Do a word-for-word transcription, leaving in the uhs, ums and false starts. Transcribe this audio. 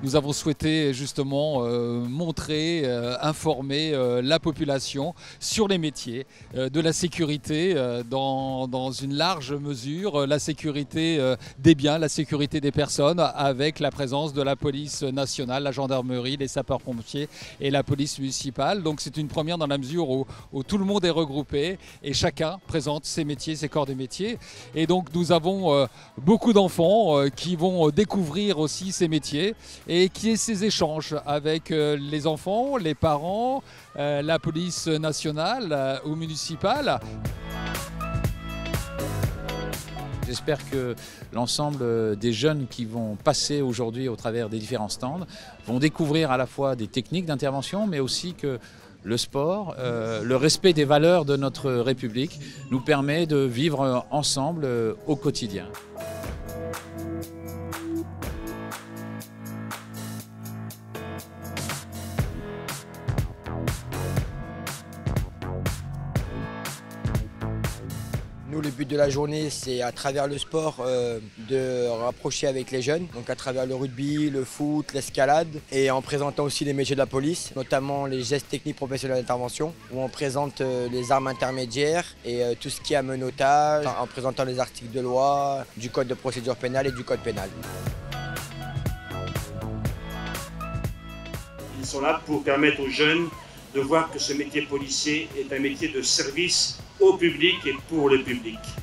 nous avons souhaité justement euh, montrer, euh, informer euh, la population sur les métiers euh, de la sécurité euh, dans, dans une large mesure, la sécurité euh, des biens, la sécurité des personnes, avec la présence de la police nationale, la gendarmerie, les sapeurs-pompiers et la police municipale. Donc c'est une première dans la mesure où, où tout le monde est regroupé et chacun présente ses métiers, ses corps de métier. Et donc nous avons euh, beaucoup d'enfants euh, qui vont découvrir aussi ces métiers et qui est ces échanges avec euh, les enfants, les parents, euh, la police nationale euh, ou municipale. J'espère que l'ensemble des jeunes qui vont passer aujourd'hui au travers des différents stands vont découvrir à la fois des techniques d'intervention, mais aussi que le sport, euh, le respect des valeurs de notre République nous permet de vivre ensemble euh, au quotidien. Nous, le but de la journée, c'est à travers le sport euh, de rapprocher avec les jeunes, donc à travers le rugby, le foot, l'escalade, et en présentant aussi les métiers de la police, notamment les gestes techniques professionnels d'intervention, où on présente euh, les armes intermédiaires et euh, tout ce qui est amenotage, en présentant les articles de loi, du code de procédure pénale et du code pénal. Ils sont là pour permettre aux jeunes de voir que ce métier policier est un métier de service au public et pour le public.